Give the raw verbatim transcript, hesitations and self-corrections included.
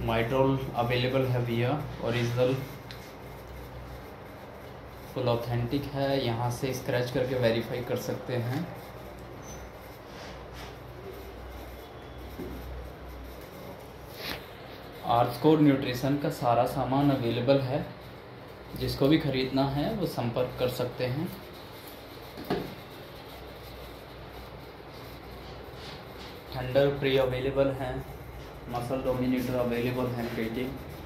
माइड्रोल available है भैया, original full authentic है। यहाँ से स्क्रैच करके वेरीफाई कर सकते हैं। आर्थकोर न्यूट्रिशन का सारा सामान अवेलेबल है, जिसको भी ख़रीदना है वो संपर्क कर सकते हैं। थंडर प्री अवेलेबल हैं, मसल डोमिनेटर अवेलेबल हैं, पेटिंग